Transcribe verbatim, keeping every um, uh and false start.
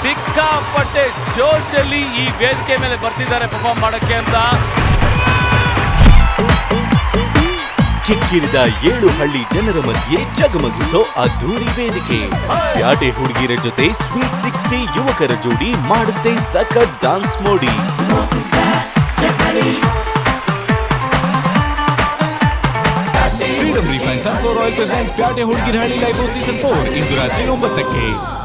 ಸಿಕ್ಕಾಪಟ್ಟೆ ಜೋಶಲ್ಲಿ ಈ ವೇದಿಕೆ ಮೇಲೆ ಬರ್ತಿದ್ದಾರೆ ಪರ್ಫಾರ್ಮ್ ಮಾಡಕ್ಕೆ ಅಂತ. ಕಿಕ್ಕಿರಿದ ಏಳು ಹಳ್ಳಿ ಜನರ ಮಧ್ಯೆ ಜಗಮಗಿಸೋ ಅದ್ದೂರಿ ವೇದಿಕೆ. ಪ್ಯಾಟೆ ಹುಡುಗಿರ ಜೊತೆ ಸ್ವೀಟ್ ಸಿಕ್ಸ್ಟಿ ಯುವಕರ ಜೋಡಿ ಮಾಡುತ್ತೆ ಸಖತ್ ಡಾನ್ಸ್ ಮೋಡಿ. Freedom refine sunflower oil present ಪ್ಯಾಟೆ ಹುಡುಗಿರ ಹಳ್ಳಿ ಲೈವ್ ಸೀಸನ್ ಫೋರ್ ಇಂದು ರಾತ್ರಿ ಒಂಬತ್ತಕ್ಕೆ.